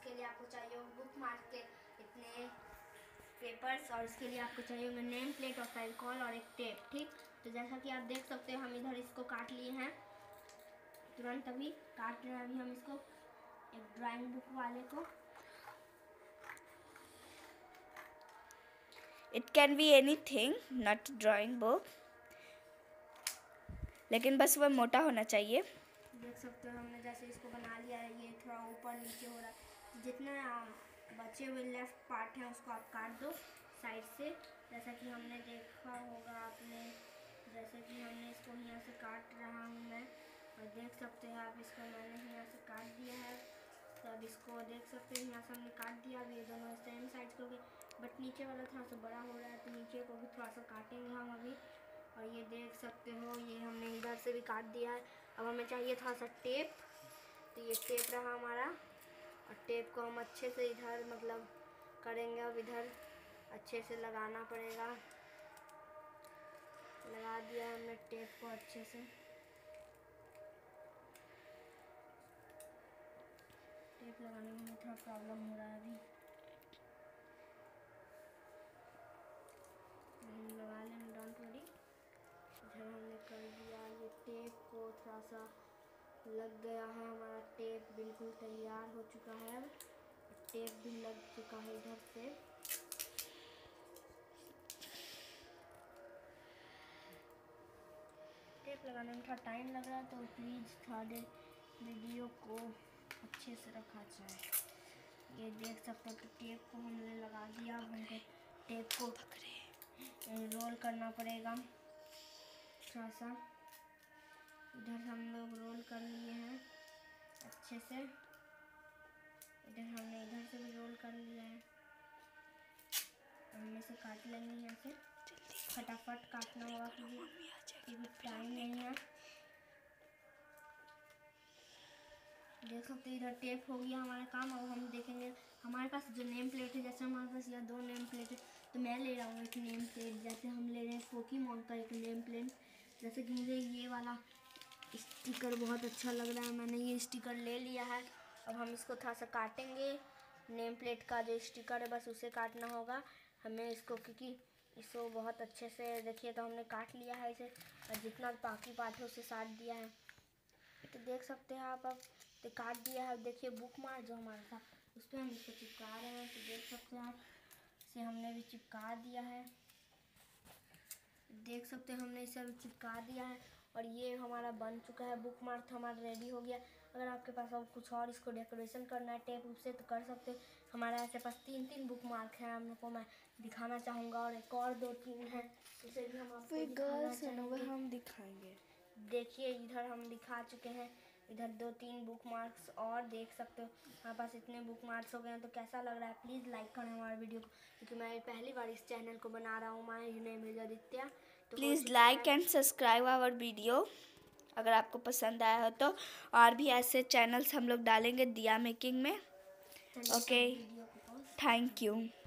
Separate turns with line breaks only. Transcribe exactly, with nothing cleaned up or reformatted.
उसके लिए आपको चाहिए बुक मार्क के इतने पेपर्स, और इसके लिए आपको चाहिए होंगे नेम प्लेट और फेविकॉल और एक टेप। ठीक, तो जैसा कि आप देख सकते हो हम इधर इसको काट लिए हैं, तुरंत अभी काट रहे हैं अभी हम इसको एक ड्राइंग बुक वाले को।
It can be anything, not drawing book, लेकिन बस वह मोटा होना चाहिए।
देख सकते हो हमने जैसे इसको बना लिया है, ये थोड़ा ऊपर नीचे हो रहा है। जितने बचे हुए लेफ्ट पार्ट हैं उसको आप काट दो साइड से, जैसा कि हमने देखा होगा आपने, जैसे कि हमने इसको यहाँ से काट रहा हूँ मैं, और देख सकते हैं आप इसको मैंने यहाँ से काट दिया है। तो अब इसको देख सकते हैं यहाँ से हमने काट दिया। अब ये दोनों सेम साइज के हो गए, बट नीचे वाला थोड़ा सा बड़ा हो रहा है, तो नीचे को भी थोड़ा सा काटेंगे हम अभी। और ये देख सकते हो ये हमने इधर से भी काट दिया है। अब हमें चाहिए थोड़ा सा टेप, तो ये टेप रहा हमारा, और टेप को हम अच्छे से इधर मतलब करेंगे। अब इधर अच्छे से लगाना पड़ेगा। लगा दिया हमने टेप को अच्छे से। टेप लगाने में थोड़ा प्रॉब्लम हो रहा है अभी, लगा लेंगे, डोंट वरी। इधर हमने कर दिया, ये टेप को थोड़ा सा लग गया है, हमारा टेप बिल्कुल तैयार हो चुका है। अब टेप भी लग चुका है इधर से। टेप लगाने में थोड़ा टाइम लग रहा है, तो प्लीज़ थोड़ा देर वीडियो को अच्छे से रखा जाए। ये देख सकते हो कि टेप को हमने लगा दिया। हमको टेप को रोल करना पड़ेगा थोड़ा सा। इधर हम लोग रोल कर लिए हैं अच्छे से, इधर हमने इधर से भी रोल कर लिया है। हम इसे काट लेंगे यहाँ से, फटाफट काटना होगा क्योंकि टाइम नहीं है। देख सकते हैं इधर टेप हो गया हमारा काम। अब हम देखेंगे हमारे पास जो नेम प्लेट है, जैसे हमारे पास यहाँ दो नेम प्लेट है, तो मैं ले रहा हूँ एक नेम प्लेट। जैसे हम ले रहे हैं पोकेमॉन का एक नेम प्लेट, जैसे कि मुझे ये वाला स्टिकर बहुत अच्छा लग रहा है, मैंने ये स्टिकर ले लिया है। अब हम इसको थोड़ा सा काटेंगे, नेम प्लेट का जो स्टिकर है बस उसे काटना होगा हमें इसको, क्योंकि इसको बहुत अच्छे से देखिए तो हमने काट लिया है इसे, और जितना बाकी पार्ट है उसे साट दिया है। तो देख सकते हैं आप, अब तो काट दिया है। देखिए बुक मार्क जो हमारा था उस पर हम इसको चिपका रहे हैं, तो देख सकते हैं आप इसे हमने भी चिपका दिया है। देख सकते हैं हमने इसे अभी चिपका दिया है, और ये हमारा बन चुका है। बुक मार्क हमारा रेडी हो गया। अगर आपके पास और कुछ और इसको डेकोरेशन करना है टेप उप से तो कर सकते हैं। हमारे ऐसे पास तीन तीन बुक मार्क हैं, हम लोग को मैं दिखाना चाहूँगा, और एक और दो तीन है उसे भी हम आपको दिखाना चाहेंगे।
हम दिखाएंगे।
देखिए इधर हम दिखा चुके हैं, इधर दो तीन बुक मार्क्स और देख सकते हो हमारे पास इतने बुक मार्क्स हो गए हैं। तो कैसा लग रहा है प्लीज़ लाइक करें हमारे वीडियो को, क्योंकि मैं पहली बार इस चैनल को बना रहा हूँ। My name is Aditya. तो
please like and subscribe our video अगर आपको पसंद आया हो तो, और भी ऐसे चैनल्स हम लोग डालेंगे दिया मेकिंग में। Okay, thank you.